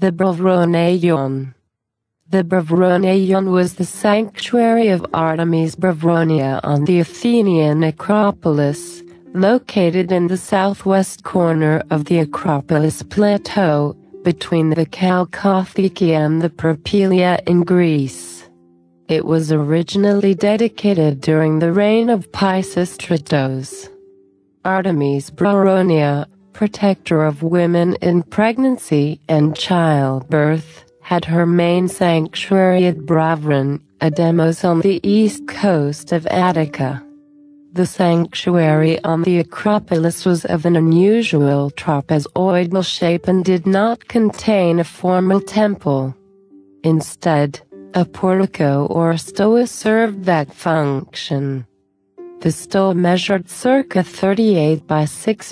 The Bravronaion. The Bravronaion was the sanctuary of Artemis Bravronia on the Athenian Acropolis, located in the southwest corner of the Acropolis Plateau, between the Chalkotheki and the Propylaea in Greece. It was originally dedicated during the reign of Pisistratos. Artemis Bravronia, protector of women in pregnancy and childbirth, had her main sanctuary at Bravron, a demos on the east coast of Attica. The sanctuary on the Acropolis was of an unusual trapezoidal shape and did not contain a formal temple. Instead, a portico or stoa served that function. The stoa measured circa 38 by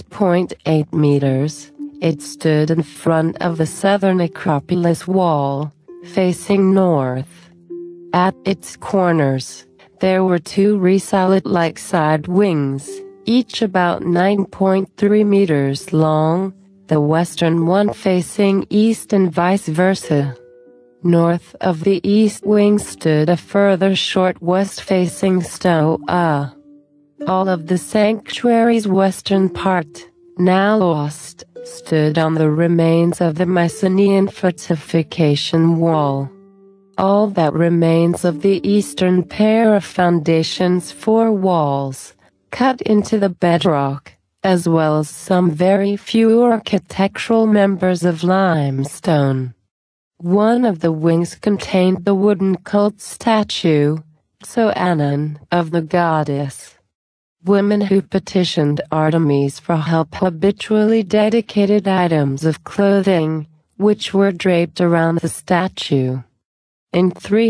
6.8 meters. It stood in front of the southern Acropolis wall, facing north. At its corners, there were two risalit-like side wings, each about 9.3 meters long, the western one facing east and vice versa. North of the east wing stood a further short west-facing stoa. All of the sanctuary's western part, now lost, stood on the remains of the Mycenaean fortification wall. All that remains of the eastern pair of foundations, 4 walls, cut into the bedrock, as well as some very few architectural members of limestone. One of the wings contained the wooden cult statue, Xoanon, of the goddess. Women who petitioned Artemis for help habitually dedicated items of clothing, which were draped around the statue. In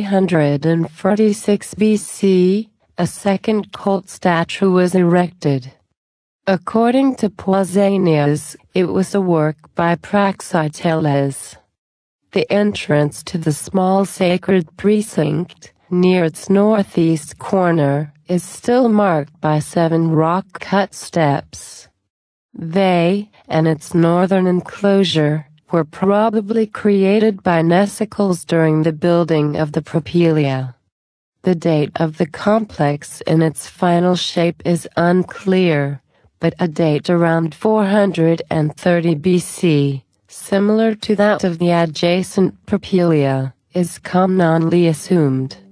346 BC, a second cult statue was erected. According to Pausanias, it was a work by Praxiteles. The entrance to the small sacred precinct, near its northeast corner, is still marked by 7 rock-cut steps. They, and its northern enclosure, were probably created by Nesicles during the building of the Propylaea. The date of the complex in its final shape is unclear, but a date around 430 BC, similar to that of the adjacent Propylaea, is commonly assumed.